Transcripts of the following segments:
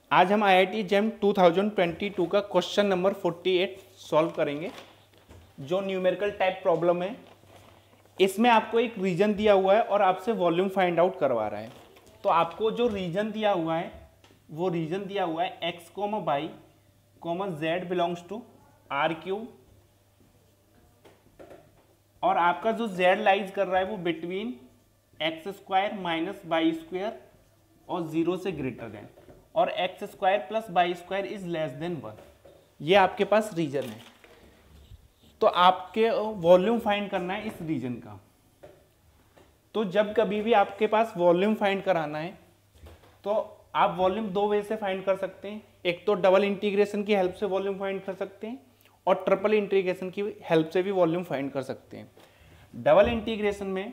आज हम IIT JEM 2022 का क्वेश्चन नंबर 48 सॉल्व करेंगे, जो न्यूमेरिकल टाइप प्रॉब्लम है। इसमें आपको एक रीजन दिया हुआ है और आपसे वॉल्यूम फाइंड आउट करवा रहा है। तो आपको जो रीजन दिया हुआ है वो रीजन दिया हुआ है x, y, z belongs to R3, और आपका जो z लाइज कर रहा है वो बिटवीन x² माइनस y² और 0 से ग्रेटर देन, और x² plus y² is less than 1। ये आपके पास रीजन है। तो आपके वॉल्यूम फाइंड करना है इस रीजन का। तो जब कभी भी आपके पास वॉल्यूम फाइंड कराना है तो आप वॉल्यूम दो वे से फाइंड कर सकते हैं। एक तो डबल इंटीग्रेशन की हेल्प से वॉल्यूम फाइंड कर सकते हैं और ट्रिपल इंटीग्रेशन की हेल्प से भी वॉल्यूम फाइंड कर सकते हैं। डबल इंटीग्रेशन में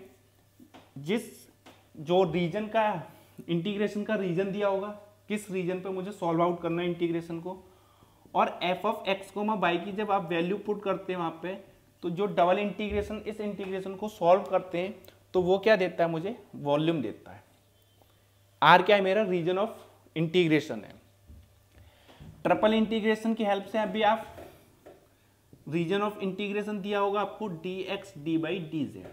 जो रीजन का इंटीग्रेशन का रीजन दिया होगा, किस रीजन पे मुझे सॉल्व आउट करना है इंटीग्रेशन को, और f ऑफ x, y की जब आप वैल्यू पुट करते हैं वहां पे, तो जो डबल इंटीग्रेशन इस इंटीग्रेशन को सॉल्व करते हैं तो वो क्या देता है, मुझे वॉल्यूम देता है। r क्या है, मेरा रीजन ऑफ इंटीग्रेशन है। ट्रिपल इंटीग्रेशन की हेल्प से अभी आप रीजन ऑफ इंटीग्रेशन दिया होगा आपको dx dy dz।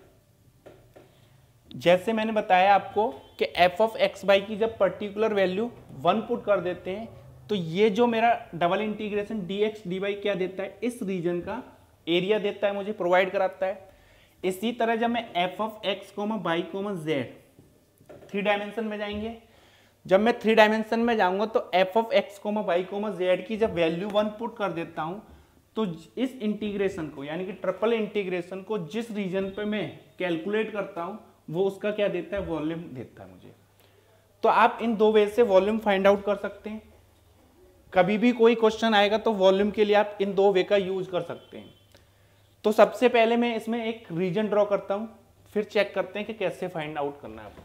जैसे मैंने बताया आपको कि f ऑफ x y की जब पर्टिकुलर वैल्यू 1 पुट कर देते हैं तो ये जो मेरा डबल इंटीग्रेशन dx dy क्या देता है, इस रीजन का एरिया देता है, मुझे प्रोवाइड कराता है। इसी तरह जब मैं f of x, y, z 3 dimension में जाएंगे, जब मैं 3 डायमेंशन में जाऊंगा तो f of x, y, z की जब वैल्यू 1 पुट कर देता हूं तो इस इंटीग्रेशन को, यानी कि ट्रिपल इंटीग्रेशन को जिस रीजन पे मैं कैलकुलेट करता हूं वो उसका क्या देता है, वॉल्यूम देता है मुझे। तो आप इन दो वे से वॉल्यूम फाइंड आउट कर सकते हैं। कभी भी कोई क्वेश्चन आएगा तो वॉल्यूम के लिए आप इन दो वे का यूज कर सकते हैं। तो सबसे पहले मैं इसमें एक रीजन ड्रॉ करता हूं, फिर चेक करते हैं कि कैसे फाइंड आउट करना है आपको।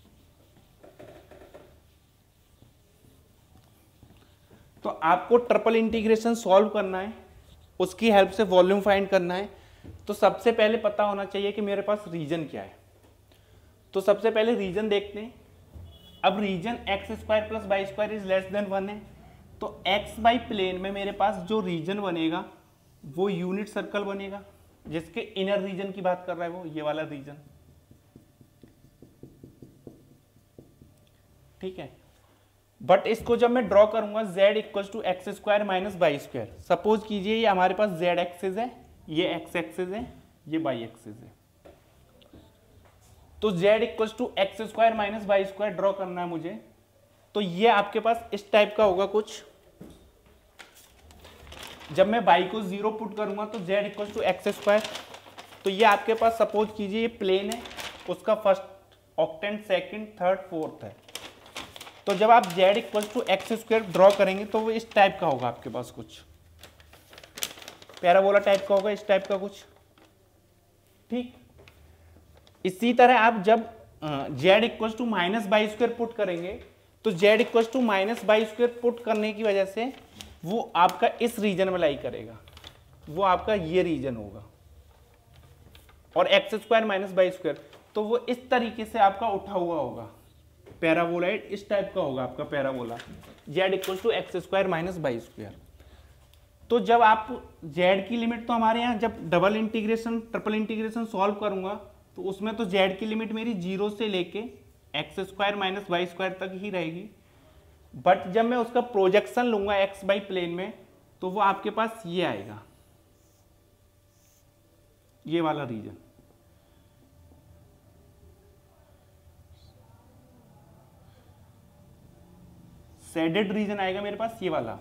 तो आपको ट्रिपल इंटीग्रेशन सॉल्व करना है, उसकी हेल्प से वॉल्यूम फाइंड करना है। तो सबसे पहले पता होना चाहिए कि मेरे पास रीजन क्या है। तो सबसे पहले रीजन देखते हैं। अब region x² plus y² is less than 1 है, तो एक्स वाई प्लेन में मेरे पास जो रीजन बनेगा वो यूनिट सर्कल बनेगा, जिसके इनर रीजन की बात कर रहा है वो ये वाला रीजन। ठीक है, बट इसको जब मैं ड्रॉ करूंगा z equal to x² minus y², suppose कीजिए ये हमारे पास z एक्सिस है, ये x एक्सिस है, ये y एक्सिस है। तो z equal to x² minus y² draw करना है मुझे। तो ये आपके पास इस टाइप का होगा कुछ। जब मैं y को 0 पुट करूंगा तो z इक्वल टू x²। तो ये आपके पास सपोज कीजिए ये प्लेन है, उसका first octant, second, third, fourth है। तो जब आप z equal to x² draw करेंगे तो वो इस टाइप का होगा आपके पास, कुछ पैराबोला टाइप का होगा, इस टाइप का कुछ। ठीक, इसी तरह आप जब z equal to minus y² put करेंगे तो z equal to minus y² put करने की वजह से वो आपका इस रीजन में लाई करेगा, वो आपका ये रीजन होगा, और x² माइनस y², तो वो इस तरीके से आपका उठा हुआ होगा, पैराबोलाइड इस टाइप का होगा आपका parabola, z equal to x² minus y²। तो जब आप z की लिमिट, तो हमारे यहाँ जब double integration triple integration solve करूंगा तो उसमें तो z की लिमिट मेरी 0 से लेके x² माइनस y² तक ही रहेगी। बट जब मैं उसका प्रोजेक्शन लूंगा x बाई प्लेन में तो वो आपके पास ये आएगा, ये वाला रीजन। शेडेड रीजन आएगा मेरे पास, ये वाला।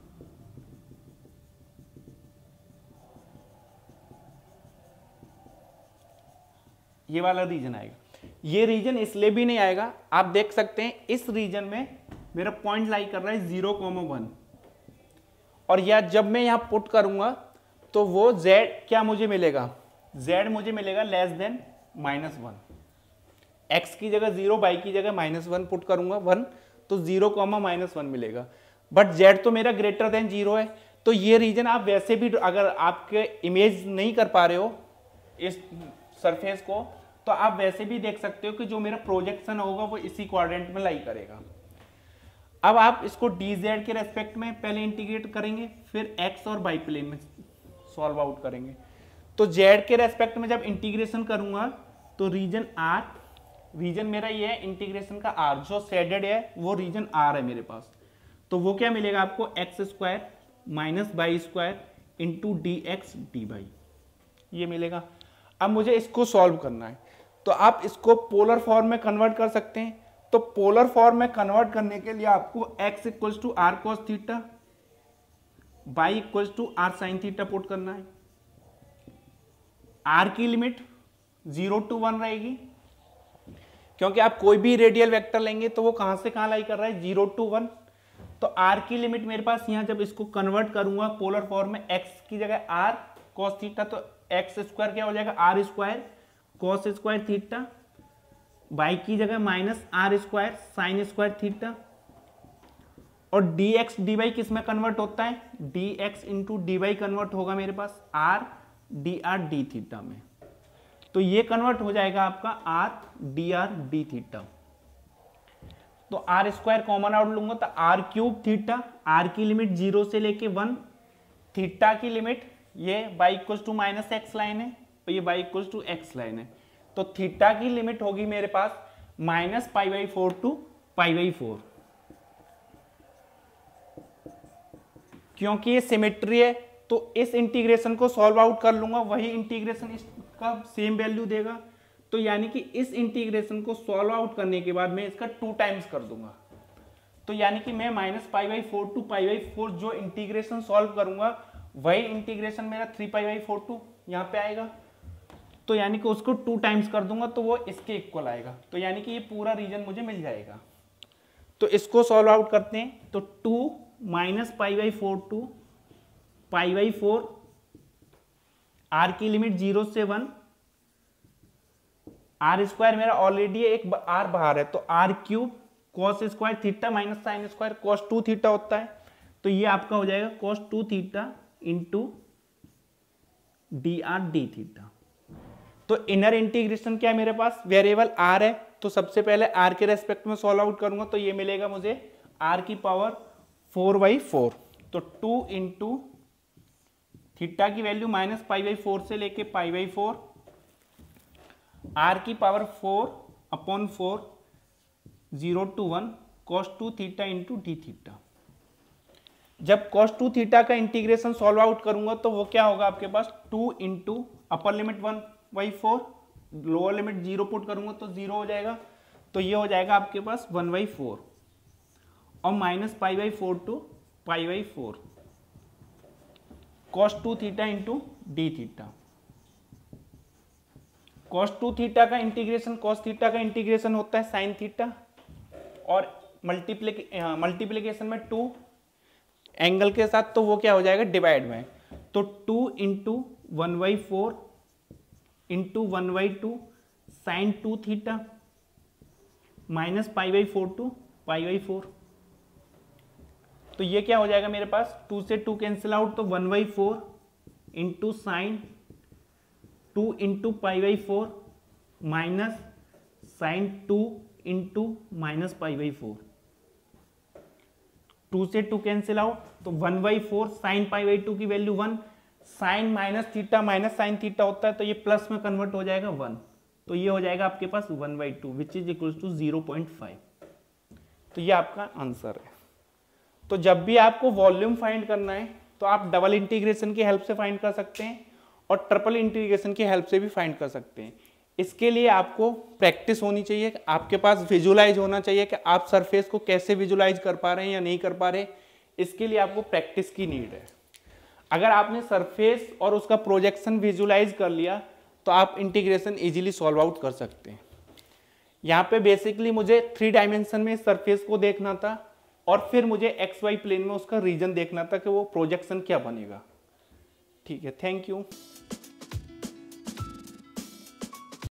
ये वाला रीजन आएगा। ये रीजन इसलिए भी नहीं आएगा, आप देख सकते हैं इस रीजन में मेरा पॉइंट लाई कर रहा है 0,1, और या जब मैं यहां पुट करूंगा तो वो z क्या मुझे मिलेगा, z मुझे मिलेगा लेस देन -1। x की जगह 0, y की जगह -1 पुट करूंगा 1, तो 0,-1 मिलेगा। बट z तो मेरा ग्रेटर देन 0 है। तो ये रीजन आप वैसे भी, अगर आपके इमेज नहीं कर पा रहे हो इस सरफेस को, तो आप वैसे भी देख सकते हो कि जो मेरा प्रोजेक्शन होगा वो इसी क्वाड्रेंट में लाई करेगा। अब आप इसको डी जेड के रेस्पेक्ट में पहले इंटीग्रेट करेंगे, फिर एक्स और वाई प्लेन में सॉल्व आउट करेंगे। तो जेड के रेस्पेक्ट में जब इंटीग्रेशन करूंगा तो रीजन आर, रीजन मेरा ये है इंटीग्रेशन का आर, जो शेडेड है वो रीजन आर है मेरे पास। तो वो क्या मिलेगा आपको, x square minus y square into d x d y, ये मिलेगा। अब मुझे इसको सॉल्व करना है, तो आप इसको पोलर फॉर्म में कन्वर्ट कर सकते हैं। तो पोलर फॉर्म में कन्वर्ट करने के लिए आपको x equals to r cos theta, y equals to r sine theta put करना है। r की लिमिट 0 to 1 रहेगी, क्योंकि आप कोई भी रेडियल वेक्टर लेंगे तो वो कहां से कहां लाई कर रहा है, 0 to 1। तो r की लिमिट मेरे पास यहां जब इसको कन्वर्ट करूंगा पोलर फॉर्म में, x की जगह r कॉस थीटा, तो एक्स स्क्वायर क्या हो जाएगा, r square cos square theta, y की जगह minus r square sine square theta, और डी एक्स डी वाई किस में कन्वर्ट होता है, d x into d y convert होगा मेरे पास r d r d theta में। तो ये कन्वर्ट हो जाएगा आपका आर डी थीटा। तो आर स्क्वायर कॉमन आउट लूंगा तो आर क्यूब थीटा, आर की लिमिट 0 से लेके 1, थीटा की लिमिट ये y equals to minus x line है, और ये y equals to x line है। तो थीटा की लिमिट होगी मेरे पास minus pi by 4 to pi by 4। क्योंकि ये सिमेट्री है तो इस इंटीग्रेशन को सॉल्व आउट कर लूंगा, वही इंटीग्रेशन इसका सेम वैल्यू देगा। तो यानी कि इस इंटीग्रेशन को सॉल्व आउट करने के बाद मैं इसका 2 टाइम्स कर दूंगा। तो यानी कि मैं minus pi by 4 to pi by 4 जो इंटीग्रेशन सॉल्व करूंगा, वही इंटीग्रेशन मेरा 3 पाई बाई 4 टू यहाँ पे आएगा। तो यानी कि उसको 2 टाइम्स कर दूंगा तो वो इसके इक्वल आएगा। तो यानी कि ये पूरा रीजन मुझे मिल जाएगा। तो इसको सॉल्व आउट करते हैं, तो 2 minus pi by 4 to pi by 4, r की लिमिट 0 से 1, आर स्क्वायर मेरा ऑलरेडी एक आर बाहर है, तो r cube cos square theta minus sine square cos 2 theta होता है। तो ये आपका हो जाएगा cos 2 theta into d r d theta. तो इनर इंटीग्रेशन क्या है मेरे पास, वेरिएबल आर है, तो सबसे पहले आर के रेस्पेक्ट में सॉल्व आउट करूंगा तो ये मिलेगा मुझे आर की पावर 4/4। तो 2 इंटू थीटा की वैल्यू माइनस पाई बाई 4 से लेके पाई बाई 4, आर की power 4/4 0 to 1 cos 2 theta into d theta. जब cos 2 थीटा का इंटीग्रेशन सॉल्व आउट करूंगा तो वो क्या होगा आपके पास, 2 into upper limit 1/4, lower limit 0 put करूंगा तो 0 हो जाएगा। तो ये हो जाएगा आपके पास 1/4 और minus pi by 4 to pi by 4 cos 2 theta into d theta. cos 2 theta का इंटीग्रेशन cos थीटा का इंटीग्रेशन होता है साइन थीटा, और मल्टीप्लीकेशन में 2 एंगल के साथ, तो वो क्या हो जाएगा डिवाइड में। तो 2 into 1/4 into 1/2 sine 2 theta minus pi by 4 to pi by 4। तो ये क्या हो जाएगा मेरे पास, 2 से 2 कैंसिल आउट, तो 1/4 into sine 2 into pi by 4 minus sine 2 into minus pi by 4। 2 से 2 कैंसिल आउट, तो 1/4 साइन पाई बाई 2 की value 1, sine minus theta minus sine theta होता है तो ये प्लस में कन्वर्ट हो जाएगा 1। तो ये हो जाएगा आपके पास 1/2 विच इज इक्वल टू 0.5। तो ये आपका आंसर है। तो जब भी आपको वॉल्यूम फाइंड करना है तो आप डबल इंटीग्रेशन की हेल्प से फाइंड कर सकते हैं और ट्रिपल इंटीग्रेशन की हेल्प से भी फाइंड कर सकते हैं। इसके लिए आपको प्रैक्टिस होनी चाहिए, आपके पास विजुलाइज होना चाहिए कि आप सरफेस को कैसे विजुलाइज कर पा रहे हैं या नहीं कर पा रहे। इसके लिए आपको प्रैक्टिस की नीड है। अगर आपने सरफेस और उसका प्रोजेक्शन विजुलाइज कर लिया तो आप इंटीग्रेशन इजीली सॉल्व आउट कर सकते हैं। यहाँ पे बेसिकली मुझे 3 डायमेंशन में सरफेस को देखना था और फिर मुझे XY प्लेन में उसका रीजन देखना था कि वो प्रोजेक्शन क्या बनेगा। ठीक है, थैंक यू।